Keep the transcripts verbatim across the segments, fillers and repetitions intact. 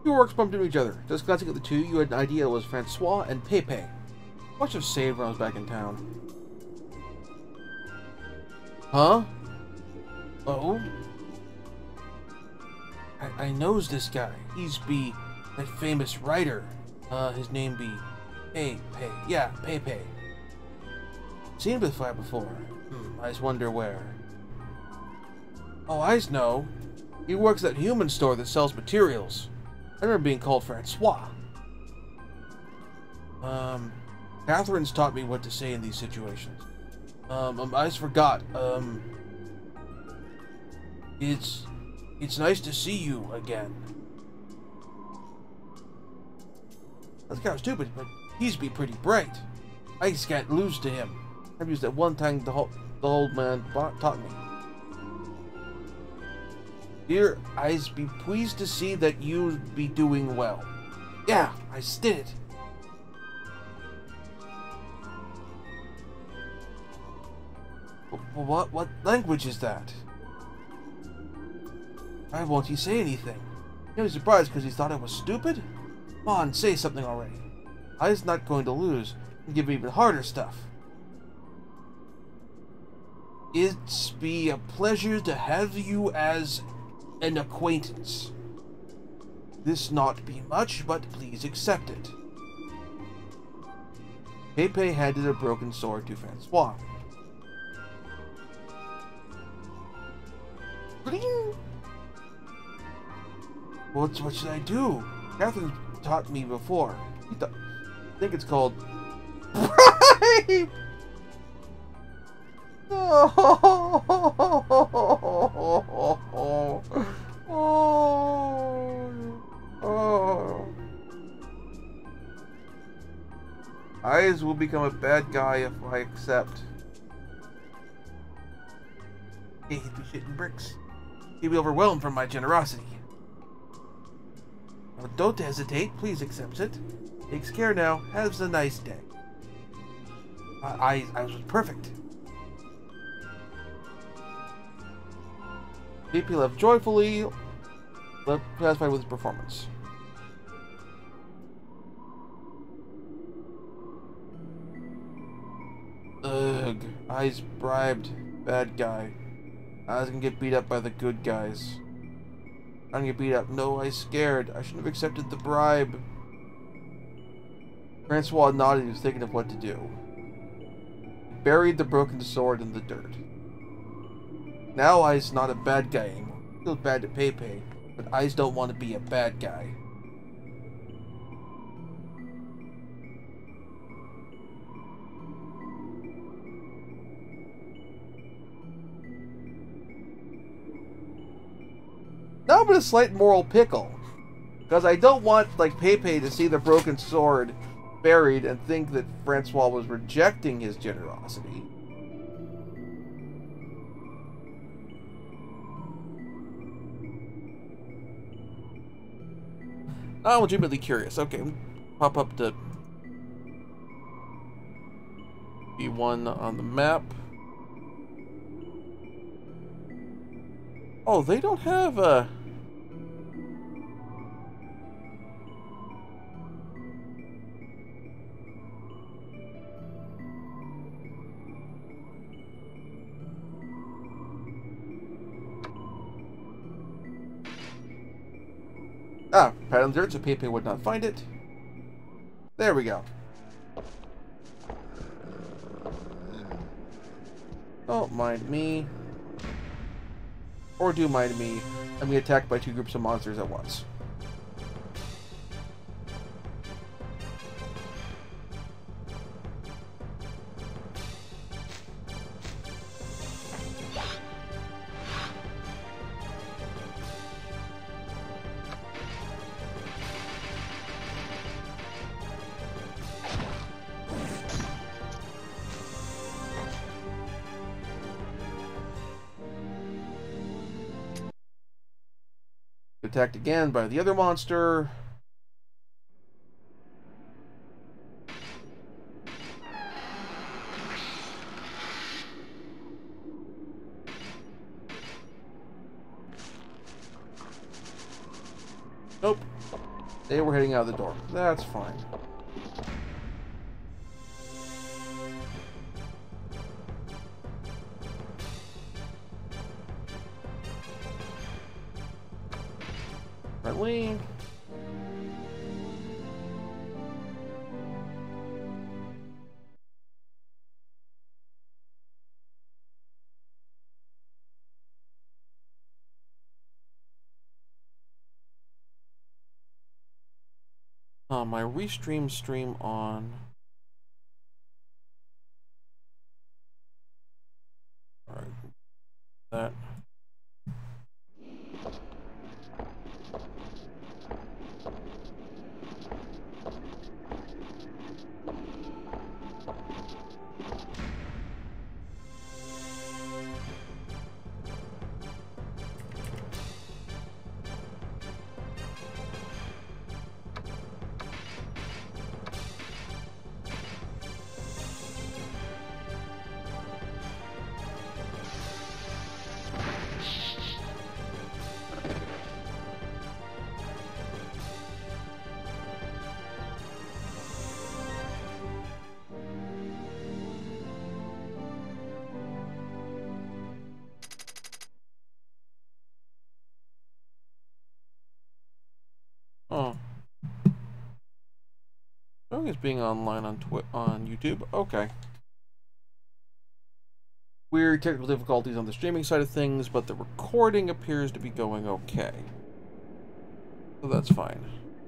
Two orcs bumped into each other. Just glancing at the two, you had an idea it was Francois and Pepe. Must have saved when I was back in town. Huh? Oh? I, I knows this guy. He's be that famous writer. Uh, his name be Pepe. Yeah, Pepe. Seen him before before. Hmm, I just wonder where. Oh, I know. He works at that human store that sells materials. I remember being called Francois. Um, Catherine's taught me what to say in these situations. Um, um I just forgot. Um, it's, it's nice to see you again. That's kind of stupid, but he's be pretty bright. I just can't lose to him. I've used that one thing the, whole, the old man taught me. Dear, I's be pleased to see that you be doing well. Yeah, I did it. What what language is that? Why won't he say anything? He was surprised because he thought I was stupid? Come on, say something already. I's not going to lose and give me even harder stuff. It's be a pleasure to have you as an acquaintance. This not be much, but please accept it. Pepe handed a broken sword to Francois. Bling! What's what should I do? Catherine taught me before. I think it's called bribe. Oh, oh, oh. I will become a bad guy if I accept. Hey, he'd be shitting bricks. He'd be overwhelmed from my generosity. Well, don't hesitate. Please accept it. Takes care now. Have a nice day. I, I, I was perfect. V P left joyfully, left satisfied with his performance. Ugh, I's bribed. Bad guy. I was gonna get beat up by the good guys. I'm gonna get beat up. No, I scared. I shouldn't have accepted the bribe. Francois nodded. He was thinking of what to do. He buried the broken sword in the dirt. Now I's not a bad guy anymore. He feels bad to Pepe, but I's don't want to be a bad guy. Now I'm in a slight moral pickle. Because I don't want, like, Pepe to see the broken sword buried and think that Francois was rejecting his generosity. I'm legitimately curious. Okay, pop up the B one on the map. Oh, they don't have a... Ah, pattern dirt, so Pepe would not find it. There we go. Don't mind me. Or do mind me. I'm being attacked by two groups of monsters at once. Attacked again by the other monster. Nope. They were heading out the door. That's fine. Friendly. Uh, my restream stream on. Alright. That. Oh. Oh, it's being online on Twi on YouTube. Okay. Weird technical difficulties on the streaming side of things, but the recording appears to be going okay. So that's fine.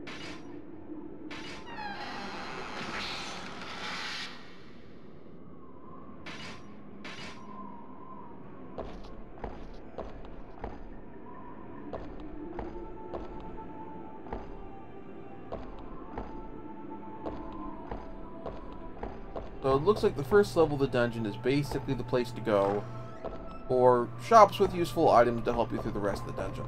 So it looks like the first level of the dungeon is basically the place to go, or shops with useful items to help you through the rest of the dungeon.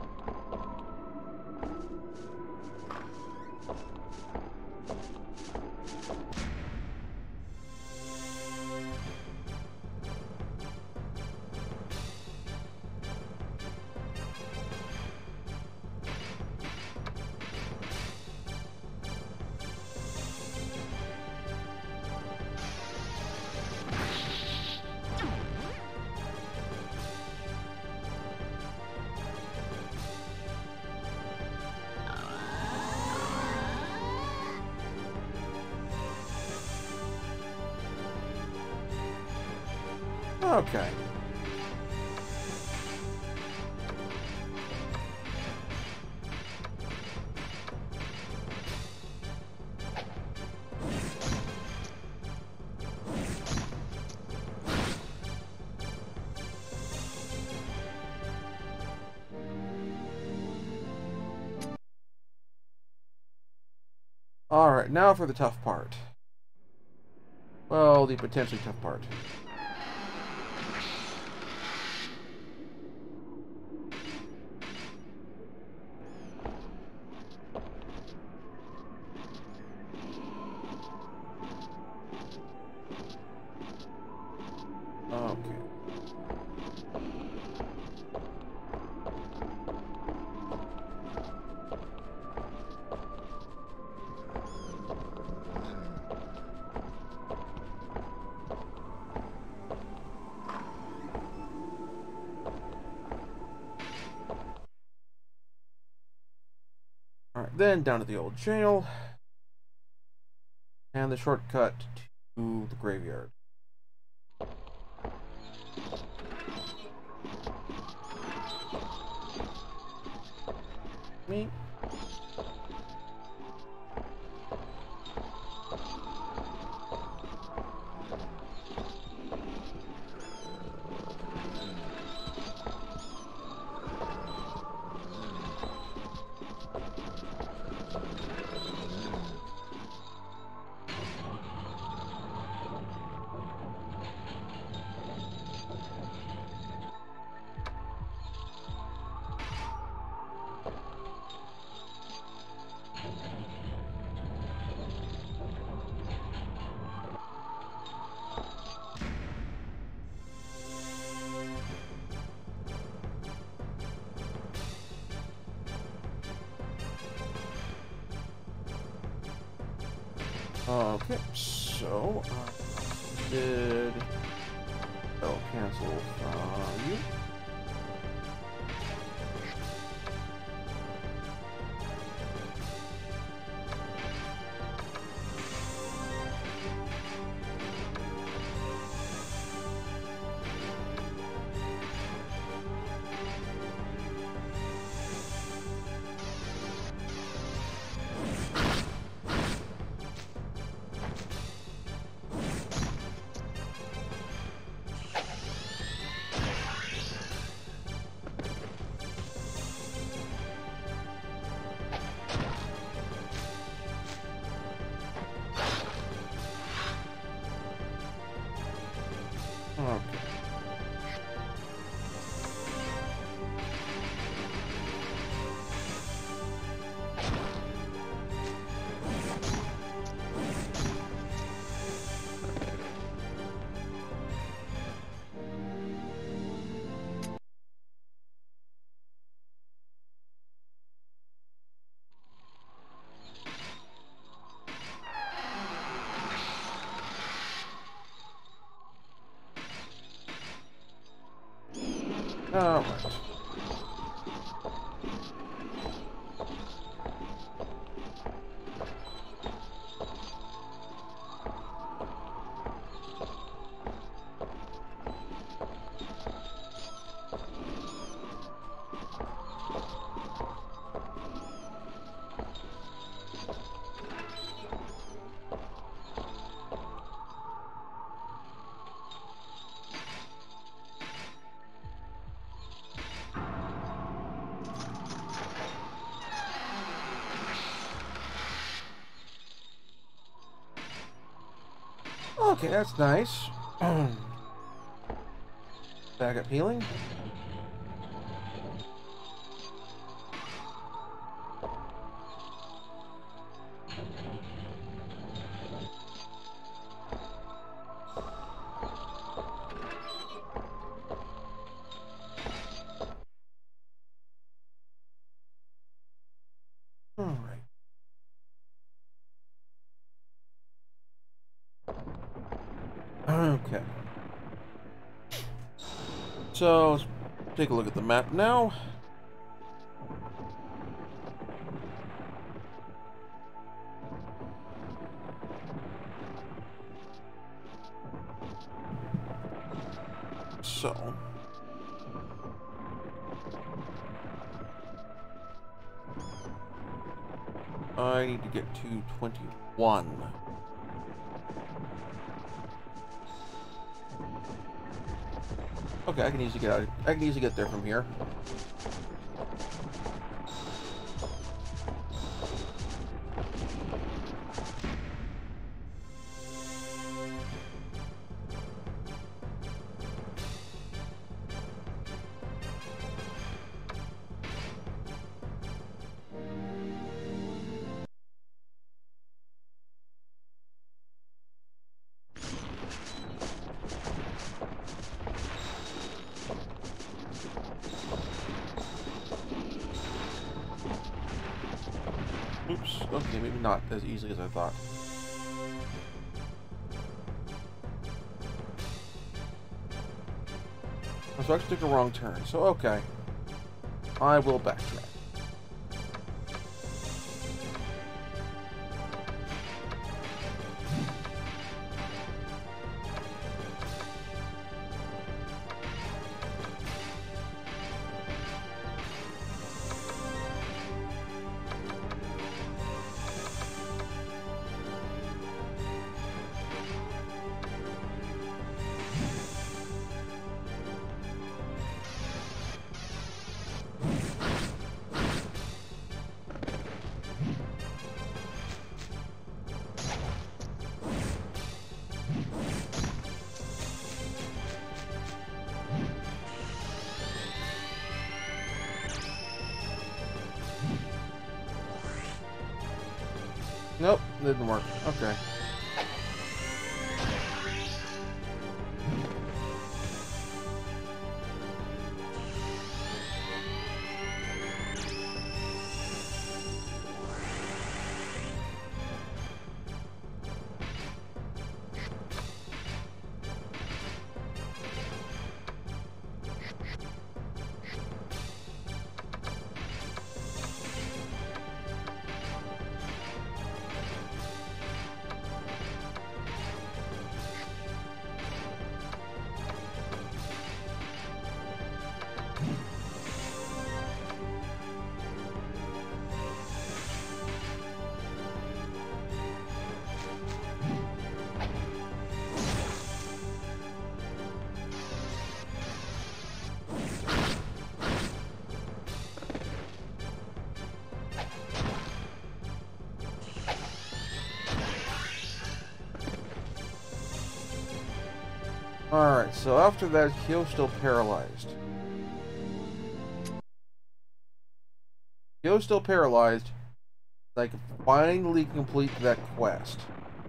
Okay. Alright, now for the tough part. Well, the potentially tough part. Okay. Alright, then down to the old jail. And the shortcut to the graveyard. Me. Okay, so uh, did I'll cancel from you. Okay. All right. Okay, that's nice. Backup healing. All right. Okay. So, let's take a look at the map now. So, I need to get to twenty-one. Okay, I can easily get out. I can easily get there from here. Oops. Okay, maybe not as easily as I thought. So I actually took a wrong turn. So okay, I will backtrack. Nope, didn't work. Okay. Alright, so after that, Kyo's still paralyzed. Kyo's still paralyzed. I can finally complete that quest.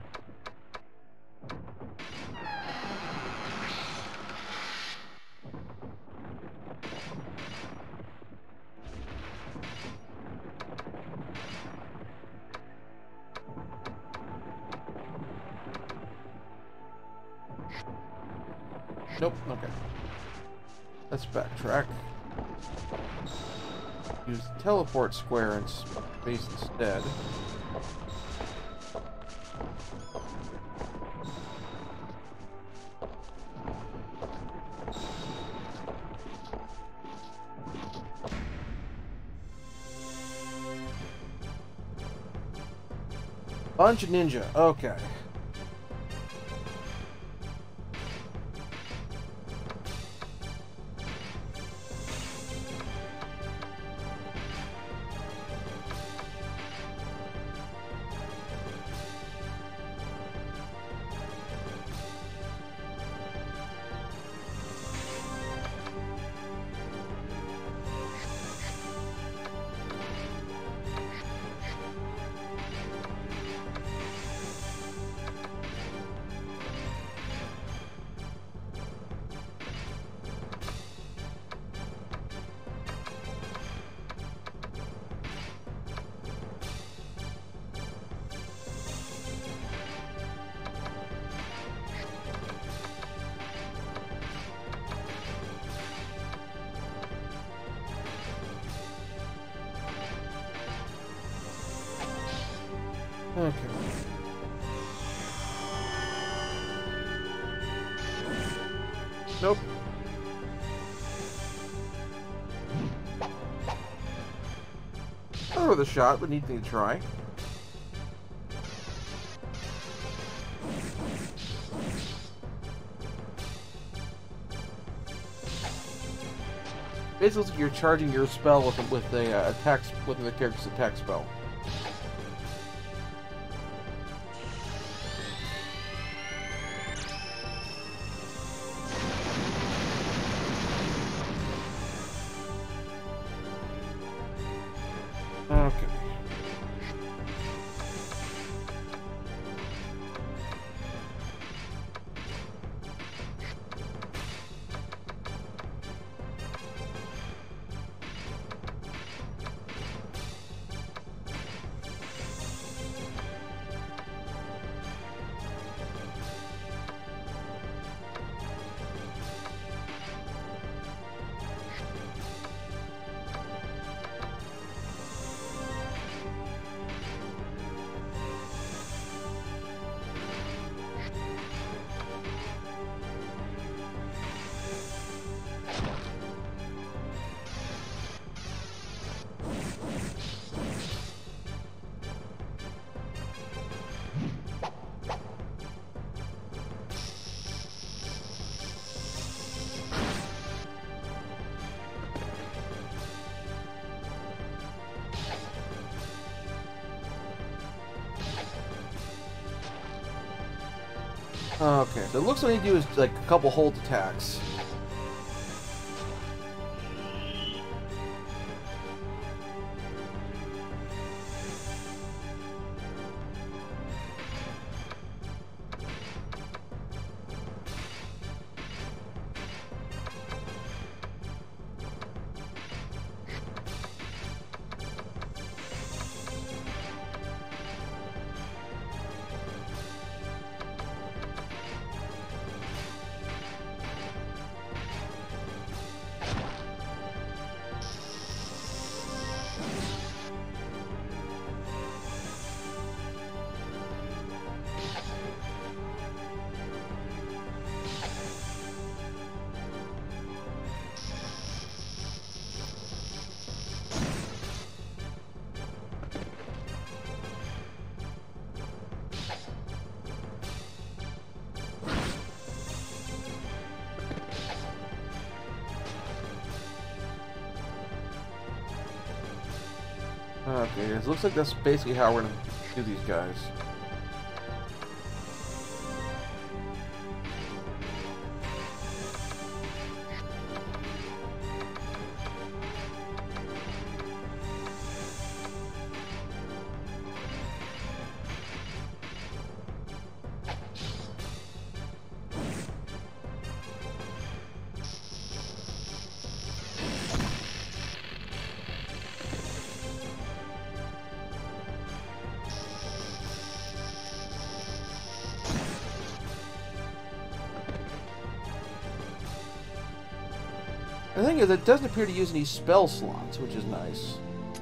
Nope, okay. Let's backtrack. Use the teleport square in space instead. Bunch of ninja, okay. Okay. Nope. Not worth a shot, but neat thing to try. Basically, you're charging your spell with a, with a uh, attack with the character's attack spell. Okay. Okay, so it looks like you do is like a couple hold attacks. Okay, it looks like that's basically how we're gonna do these guys. The thing is, it doesn't appear to use any spell slots, which is nice.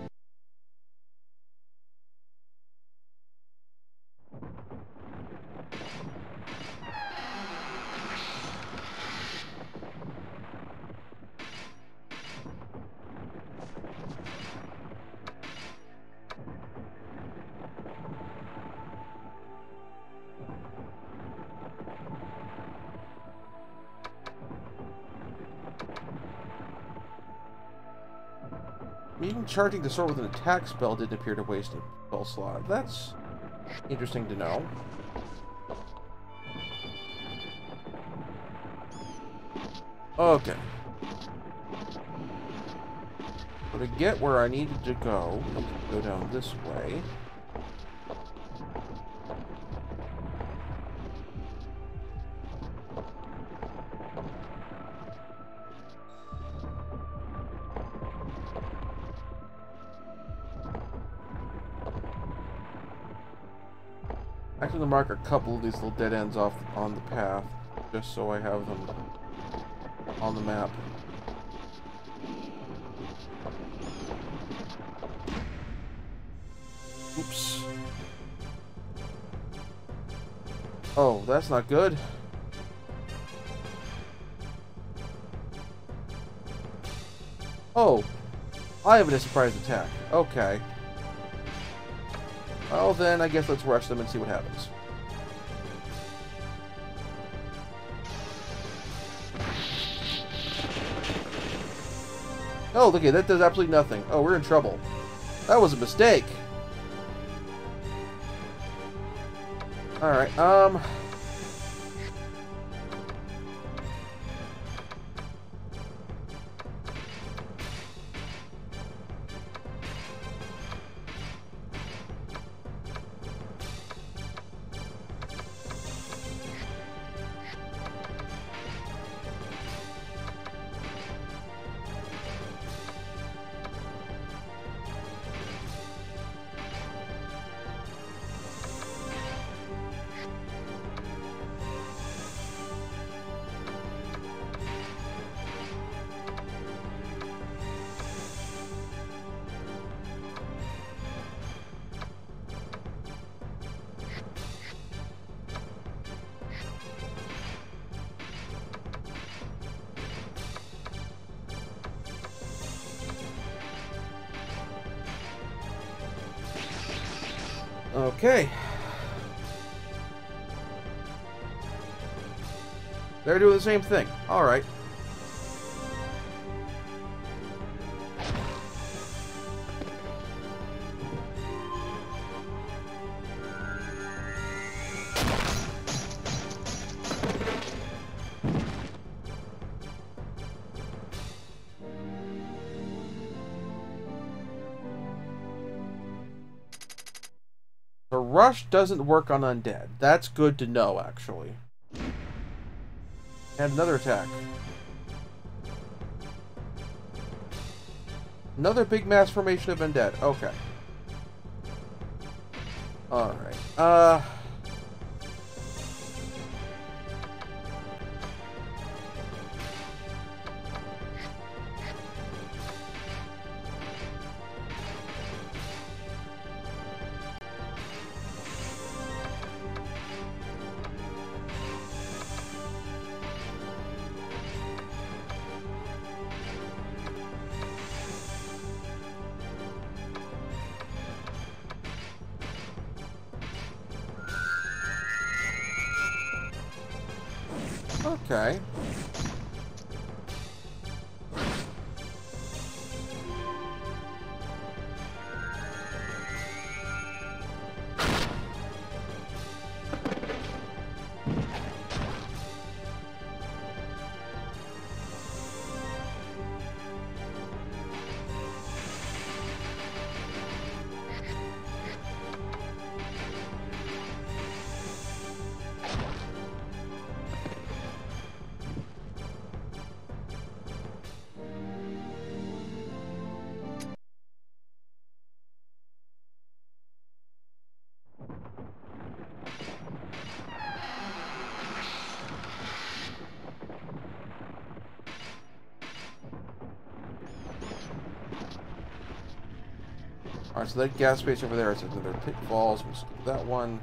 Even charging the sword with an attack spell didn't appear to waste a spell slot. That's interesting to know. Okay. So to get where I needed to go, I need to go down this way. I'm going to mark a couple of these little dead ends off on the path, just so I have them on the map. Oops. Oh, that's not good. Oh, I have a surprise attack. Okay. Well, then I guess let's rush them and see what happens. Oh, look at that, does absolutely nothing. Oh, we're in trouble. That was a mistake. Alright, um... Okay. They're doing the same thing. Alright. The rush doesn't work on undead. That's good to know, actually. And another attack. Another big mass formation of undead. Okay. Alright. Uh... Okay. Alright, so that gas space over there is another pitfalls. We'll skip that one.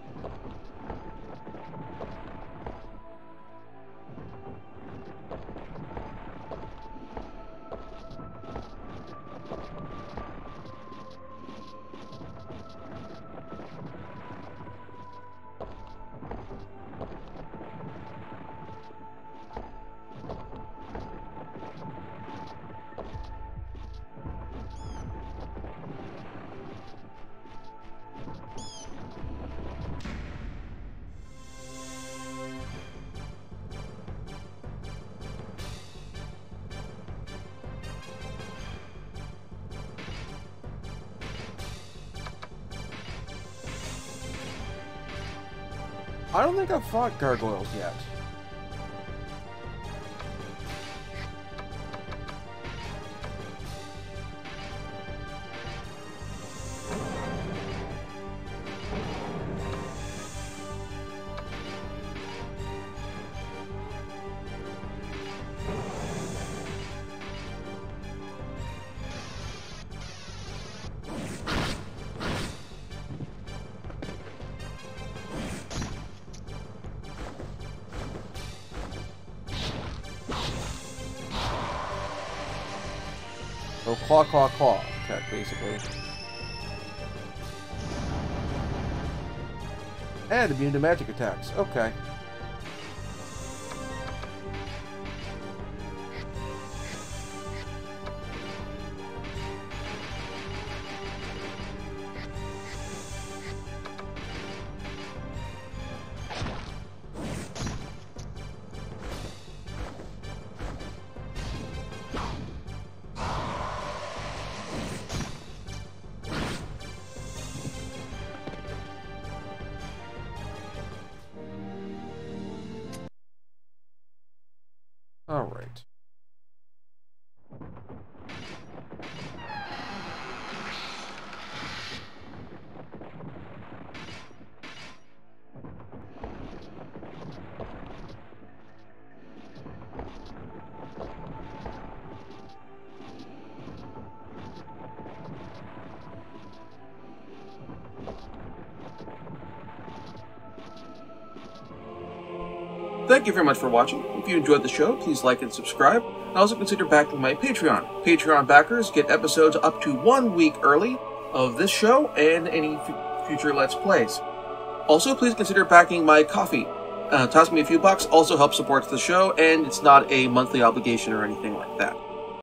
I don't think I've fought gargoyles yet. So claw, claw, claw attack, basically. And immune to magic attacks. Okay. All right. Thank you very much for watching. If you enjoyed the show, please like and subscribe. And also consider backing my Patreon. Patreon backers get episodes up to one week early of this show and any f future Let's Plays. Also, please consider backing my Ko-fi. Uh, toss me a few bucks also helps support the show, and it's not a monthly obligation or anything like that.